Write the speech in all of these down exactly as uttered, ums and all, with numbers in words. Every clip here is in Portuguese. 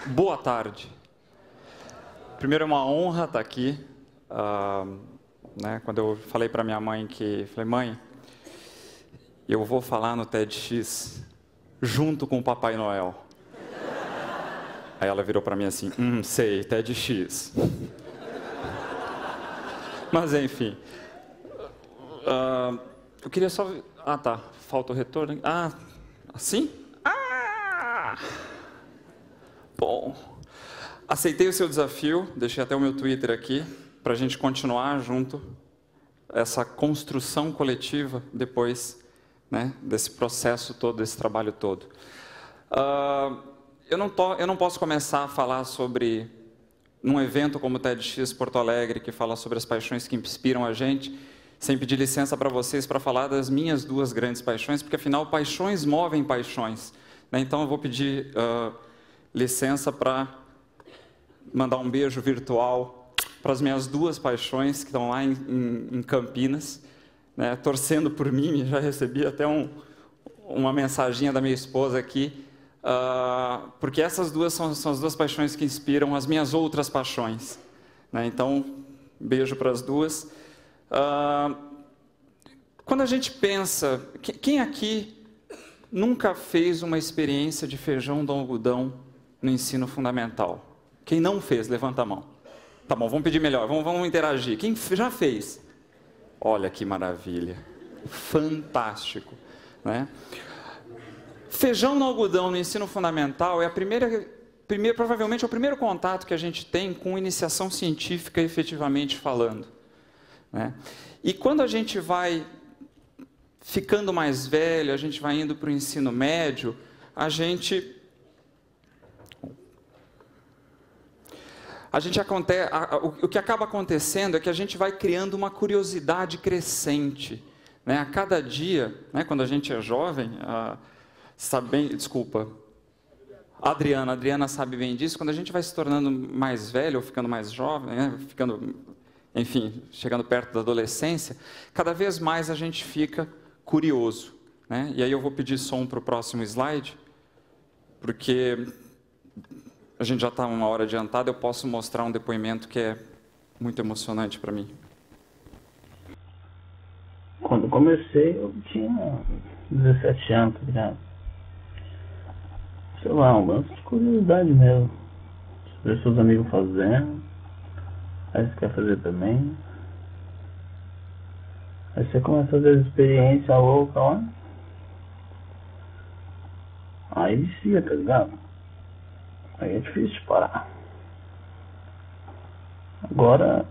Boa tarde. Primeiro, é uma honra estar aqui. Uh, né, quando eu falei para minha mãe que... Falei, mãe, eu vou falar no TEDx junto com o Papai Noel. Aí ela virou para mim assim, hum, sei, TEDx. Mas, enfim. Uh, eu queria só... Ah, tá. Falta o retorno. Ah, assim? Ah! Bom. Aceitei o seu desafio, deixei até o meu Twitter aqui, para a gente continuar junto essa construção coletiva depois, né, desse processo todo, desse trabalho todo. Uh, eu, não to, eu não posso começar a falar sobre, num evento como o TEDx Porto Alegre, que fala sobre as paixões que inspiram a gente, sem pedir licença para vocês para falar das minhas duas grandes paixões, porque afinal paixões movem paixões, né? Então eu vou pedir uh, licença para mandar um beijo virtual para as minhas duas paixões que estão lá em, em, em Campinas, né, torcendo por mim. Já recebi até um, uma mensaginha da minha esposa aqui, uh, porque essas duas são, são as duas paixões que inspiram as minhas outras paixões, né? Então, beijo para as duas. Uh, quando a gente pensa, quem aqui nunca fez uma experiência de feijão do algodão no ensino fundamental? Quem não fez, levanta a mão. Tá bom, vamos pedir melhor, vamos, vamos interagir. Quem já fez? Olha que maravilha. Fantástico, né? Feijão no algodão no ensino fundamental é a primeira, primeira, provavelmente é o primeiro contato que a gente tem com iniciação científica, efetivamente falando, né? E quando a gente vai ficando mais velho, a gente vai indo para o ensino médio, a gente... A gente acontece, a, a, o, o que acaba acontecendo é que a gente vai criando uma curiosidade crescente, né? A cada dia, né, quando a gente é jovem, a, sabe bem, desculpa, a Adriana, a Adriana sabe bem disso, quando a gente vai se tornando mais velho, ou ficando mais jovem, né, ficando, enfim, chegando perto da adolescência, cada vez mais a gente fica curioso, né? E aí eu vou pedir som para o próximo slide, porque... A gente já está uma hora adiantada, eu posso mostrar um depoimento que é muito emocionante para mim. Quando comecei, eu tinha dezessete anos, tá ligado? Sei lá, um lance de curiosidade mesmo. Ver seus amigos fazendo, aí você quer fazer também. Aí você começa a fazer experiência louca lá. Aí vicia, tá ligado? Aí é difícil de parar. Agora,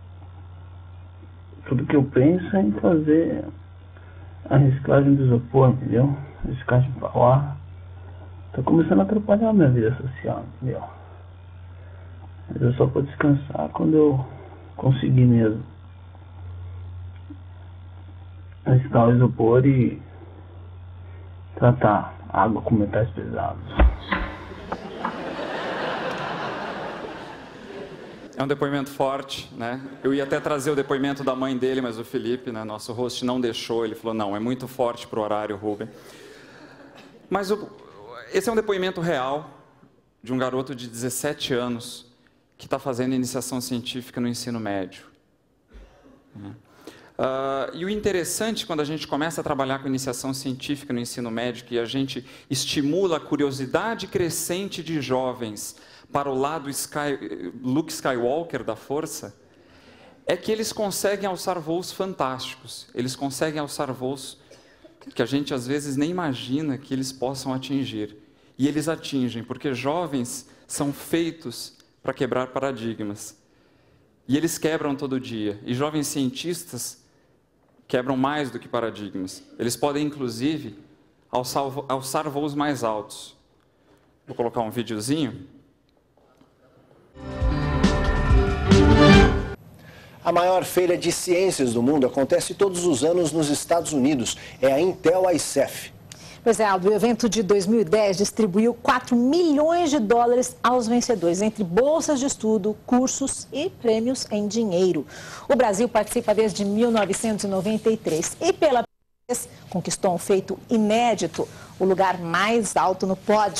tudo que eu penso é em fazer a reciclagem do isopor, entendeu? Reciclagem para lá. Tá começando a atrapalhar a minha vida social, entendeu? Mas eu só vou descansar quando eu conseguir mesmo reciclar o isopor e tratar a água com metais pesados. É um depoimento forte, né? Eu ia até trazer o depoimento da mãe dele, mas o Felipe, né, nosso host, não deixou. Ele falou, não, é muito forte para o horário, Rubem. Mas o, esse é um depoimento real de um garoto de dezessete anos que está fazendo iniciação científica no ensino médio. Uh, e o interessante, quando a gente começa a trabalhar com iniciação científica no ensino médio, que a gente estimula a curiosidade crescente de jovens para o lado Sky, Luke Skywalker da força, é que eles conseguem alçar voos fantásticos. Eles conseguem alçar voos que a gente às vezes nem imagina que eles possam atingir. E eles atingem, porque jovens são feitos para quebrar paradigmas. E eles quebram todo dia. E jovens cientistas quebram mais do que paradigmas. Eles podem, inclusive, alçar, alçar voos mais altos. Vou colocar um videozinho. A maior feira de ciências do mundo acontece todos os anos nos Estados Unidos. É a Intel I C E F. Pois é, Aldo, o evento de dois mil e dez distribuiu quatro milhões de dólares aos vencedores, entre bolsas de estudo, cursos e prêmios em dinheiro. O Brasil participa desde mil novecentos e noventa e três e, pela primeira vez, conquistou um feito inédito, o lugar mais alto no pódio.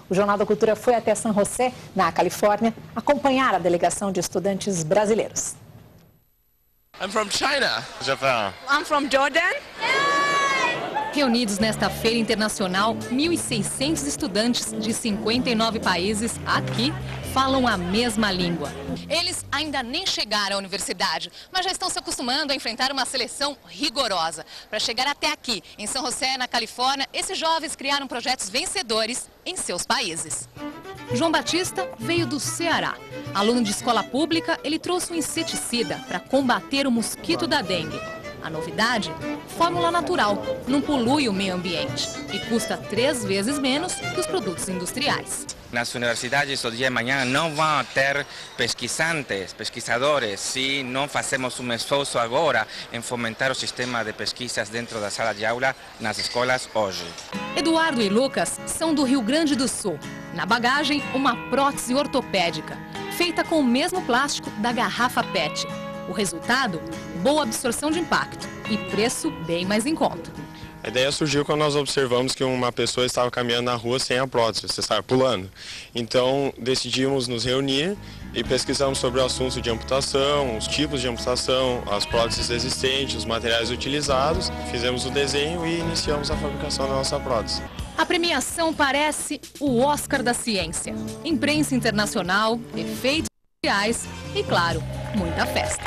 O Jornal da Cultura foi até San José, na Califórnia, acompanhar a delegação de estudantes brasileiros. I'm from China. Japan. I'm from Jordan. Reunidos nesta feira internacional, mil e seiscentos estudantes de cinquenta e nove países aqui falam a mesma língua. Eles ainda nem chegaram à universidade, mas já estão se acostumando a enfrentar uma seleção rigorosa. Para chegar até aqui, em San José, na Califórnia, esses jovens criaram projetos vencedores em seus países. João Batista veio do Ceará. Aluno de escola pública, ele trouxe um inseticida para combater o mosquito da dengue. A novidade? Fórmula natural, não polui o meio ambiente e custa três vezes menos que os produtos industriais. Nas universidades, o dia de amanhã, não vão ter pesquisantes, pesquisadores, se não fazemos um esforço agora em fomentar o sistema de pesquisas dentro da sala de aula nas escolas hoje. Eduardo e Lucas são do Rio Grande do Sul. Na bagagem, uma prótese ortopédica, feita com o mesmo plástico da garrafa P E T. O resultado? Boa absorção de impacto e preço bem mais em conta. A ideia surgiu quando nós observamos que uma pessoa estava caminhando na rua sem a prótese, você sabe, pulando. Então decidimos nos reunir e pesquisamos sobre o assunto de amputação, os tipos de amputação, as próteses existentes, os materiais utilizados. Fizemos o desenho e iniciamos a fabricação da nossa prótese. A premiação parece o Oscar da ciência. Imprensa internacional, efeitos especiais e, claro, muita festa.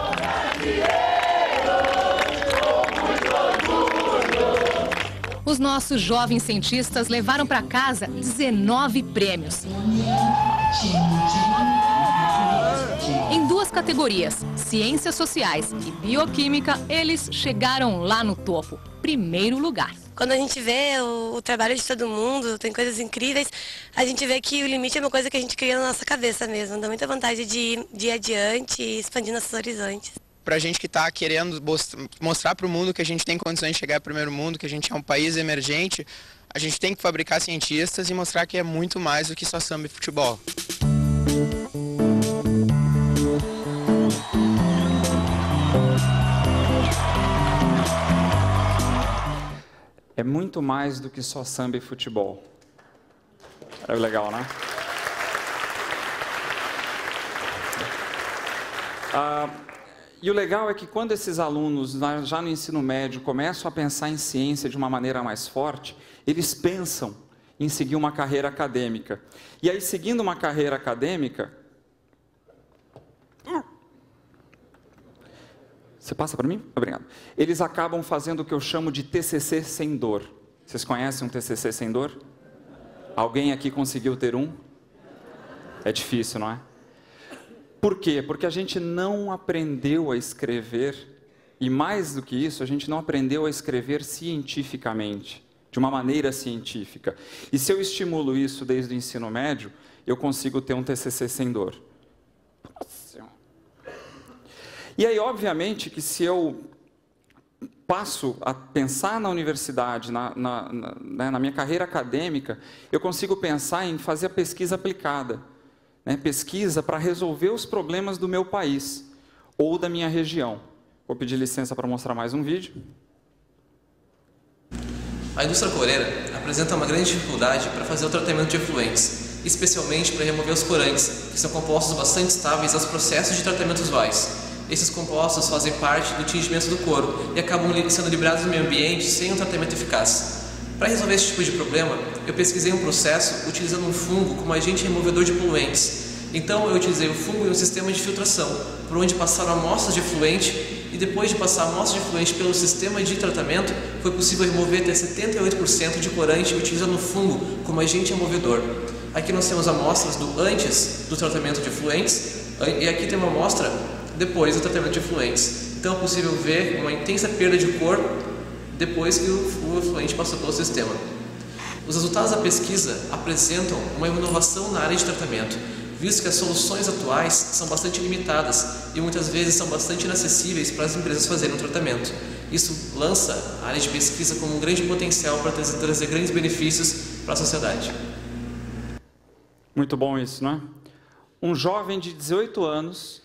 Os nossos jovens cientistas levaram para casa dezenove prêmios. Em duas categorias, Ciências Sociais e Bioquímica, eles chegaram lá no topo, primeiro lugar. Quando a gente vê o, o trabalho de todo mundo, tem coisas incríveis, a gente vê que o limite é uma coisa que a gente cria na nossa cabeça mesmo. Dá muita vontade de, de ir adiante e expandir nossos horizontes. Para a gente que está querendo mostrar para o mundo que a gente tem condições de chegar ao primeiro mundo, que a gente é um país emergente, a gente tem que fabricar cientistas e mostrar que é muito mais do que só samba e futebol. É muito mais do que só samba e futebol. É legal, né? Ah, e o legal é que quando esses alunos, já no ensino médio, começam a pensar em ciência de uma maneira mais forte, eles pensam em seguir uma carreira acadêmica. E aí, seguindo uma carreira acadêmica... Você passa para mim? Obrigado. Eles acabam fazendo o que eu chamo de T C C sem dor. Vocês conhecem um T C C sem dor? Alguém aqui conseguiu ter um? É difícil, não é? Por quê? Porque a gente não aprendeu a escrever, e mais do que isso, a gente não aprendeu a escrever cientificamente, de uma maneira científica. E se eu estimulo isso desde o ensino médio, eu consigo ter um T C C sem dor. Próximo. E aí, obviamente, que se eu passo a pensar na universidade, na, na, na, na minha carreira acadêmica, eu consigo pensar em fazer a pesquisa aplicada. Né, pesquisa para resolver os problemas do meu país ou da minha região. Vou pedir licença para mostrar mais um vídeo. A indústria coreana apresenta uma grande dificuldade para fazer o tratamento de efluentes, especialmente para remover os corantes, que são compostos bastante estáveis aos processos de tratamento usuais. Esses compostos fazem parte do tingimento do couro e acabam sendo liberados no meio ambiente sem um tratamento eficaz. Para resolver esse tipo de problema, eu pesquisei um processo utilizando um fungo como agente removedor de poluentes. Então eu utilizei o fungo em um sistema de filtração, por onde passaram amostras de efluente e depois de passar amostras de efluente pelo sistema de tratamento, foi possível remover até setenta e oito por cento de corante utilizando o fungo como agente removedor. Aqui nós temos amostras do antes do tratamento de efluentes e aqui tem uma amostra depois do tratamento de efluentes. Então é possível ver uma intensa perda de cor depois que o efluente passou pelo sistema. Os resultados da pesquisa apresentam uma inovação na área de tratamento, visto que as soluções atuais são bastante limitadas e muitas vezes são bastante inacessíveis para as empresas fazerem o tratamento. Isso lança a área de pesquisa como um grande potencial para trazer, trazer grandes benefícios para a sociedade. Muito bom isso, não é? Um jovem de dezoito anos,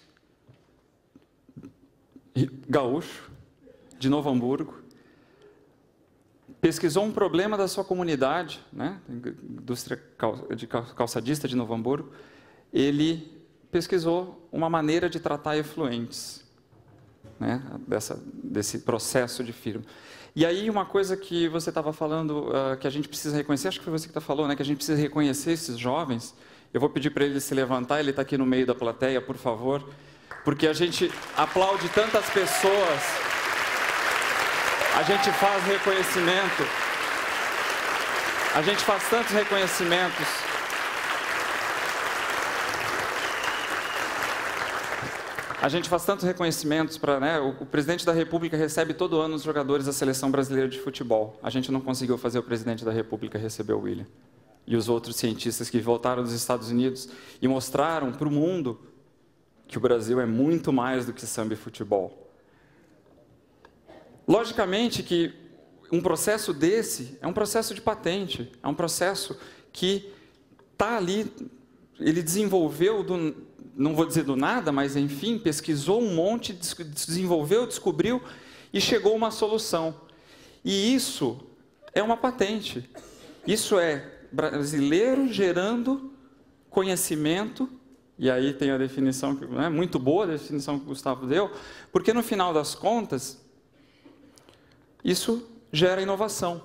gaúcho, de Novo Hamburgo, pesquisou um problema da sua comunidade, né? Indústria de calçadista de Novo Hamburgo, ele pesquisou uma maneira de tratar efluentes, né? Dessa, desse processo de firma. E aí uma coisa que você estava falando, uh, que a gente precisa reconhecer, acho que foi você que está falando, né? Que a gente precisa reconhecer esses jovens. Eu vou pedir para ele se levantar, ele está aqui no meio da plateia, por favor, porque a gente aplaude tantas pessoas, a gente faz reconhecimento, a gente faz tantos reconhecimentos. A gente faz tantos reconhecimentos para, né, o, o presidente da República recebe todo ano os jogadores da Seleção Brasileira de Futebol. A gente não conseguiu fazer o presidente da República receber o William. E os outros cientistas que voltaram dos Estados Unidos e mostraram para o mundo que o Brasil é muito mais do que samba e futebol. Logicamente que um processo desse é um processo de patente, é um processo que está ali, ele desenvolveu, do, não vou dizer do nada, mas enfim, pesquisou um monte, desenvolveu, descobriu e chegou a uma solução. E isso é uma patente. Isso é brasileiro gerando conhecimento, e aí tem a definição, que é muito boa a definição que o Gustavo deu, porque no final das contas, isso gera inovação.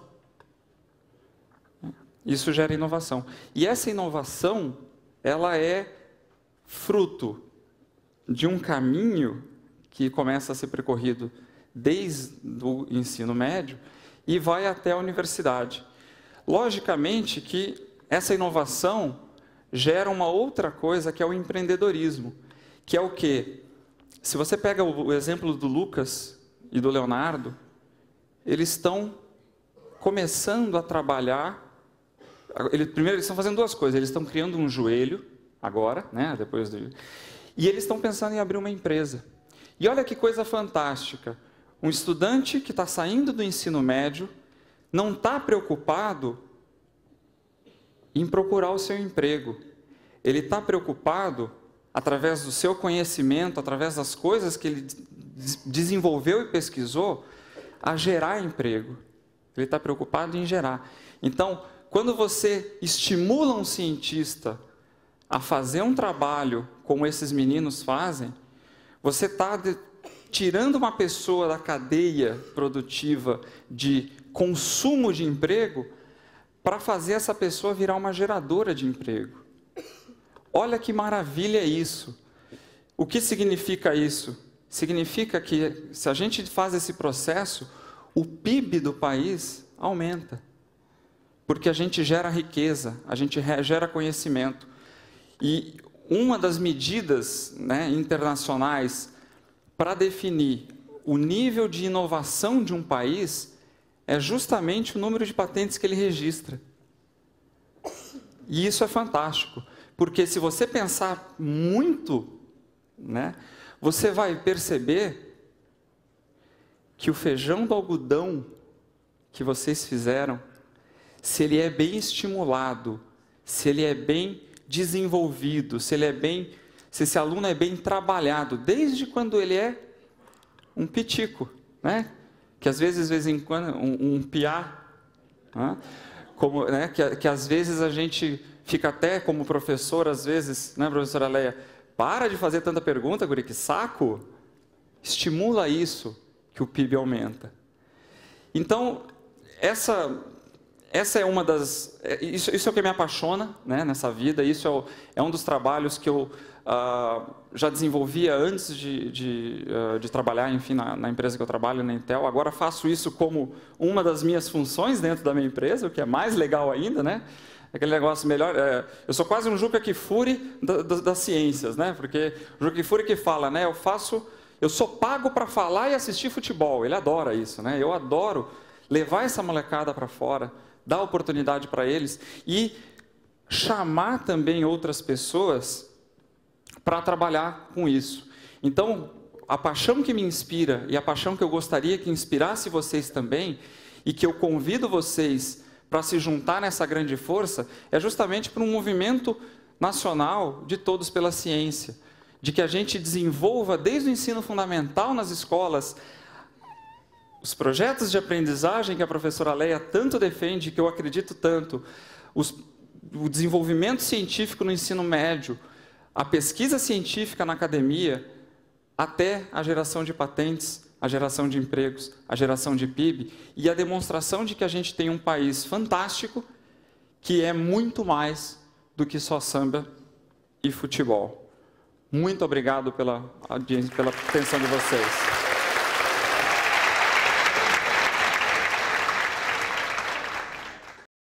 Isso gera inovação. E essa inovação, ela é fruto de um caminho que começa a ser percorrido desde o ensino médio e vai até a universidade. Logicamente que essa inovação gera uma outra coisa, que é o empreendedorismo, que é o quê? Se você pega o exemplo do Lucas e do Leonardo, eles estão começando a trabalhar, ele, primeiro eles estão fazendo duas coisas, eles estão criando um joelho, agora, né, depois do, e eles estão pensando em abrir uma empresa. E olha que coisa fantástica, um estudante que está saindo do ensino médio, não está preocupado em procurar o seu emprego. Ele está preocupado, através do seu conhecimento, através das coisas que ele desenvolveu e pesquisou, a gerar emprego. Ele está preocupado em gerar. Então, quando você estimula um cientista a fazer um trabalho como esses meninos fazem, você está tirando uma pessoa da cadeia produtiva de consumo de emprego para fazer essa pessoa virar uma geradora de emprego. Olha que maravilha isso. O que significa isso? Significa que, se a gente faz esse processo, o P I B do país aumenta. Porque a gente gera riqueza, a gente gera conhecimento. E uma das medidas, né, internacionais para definir o nível de inovação de um país é justamente o número de patentes que ele registra. E isso é fantástico, porque se você pensar muito, né, você vai perceber que o feijão do algodão que vocês fizeram, se ele é bem estimulado, se ele é bem desenvolvido, se ele é bem, se esse aluno é bem trabalhado, desde quando ele é um pitico, né? Que às vezes, de vez em quando, um, um piá, né? Como, né? Que, que às vezes a gente fica até como professor, às vezes, né, professora Leia, para de fazer tanta pergunta, guri, que saco. Estimula isso, que o P I B aumenta. Então, essa, essa é uma das... Isso, isso é o que me apaixona, né, nessa vida, isso é, o, é um dos trabalhos que eu uh, já desenvolvia antes de, de, uh, de trabalhar, enfim, na, na empresa que eu trabalho, na Intel. Agora faço isso como uma das minhas funções dentro da minha empresa, o que é mais legal ainda, né? Aquele negócio melhor... É, eu sou quase um Juca Kfouri da, da, das ciências, né? Porque o Juca Kfouri que fala, né? Eu faço... Eu sou pago para falar e assistir futebol. Ele adora isso, né? Eu adoro levar essa molecada para fora, dar oportunidade para eles e chamar também outras pessoas para trabalhar com isso. Então, a paixão que me inspira e a paixão que eu gostaria que inspirasse vocês também e que eu convido vocês para se juntar nessa grande força, é justamente para um movimento nacional de todos pela ciência, de que a gente desenvolva desde o ensino fundamental nas escolas os projetos de aprendizagem que a professora Leia tanto defende, que eu acredito tanto, os, o desenvolvimento científico no ensino médio, a pesquisa científica na academia, até a geração de patentes, a geração de empregos, a geração de P I B e a demonstração de que a gente tem um país fantástico que é muito mais do que só samba e futebol. Muito obrigado pela audiência, pela atenção de vocês.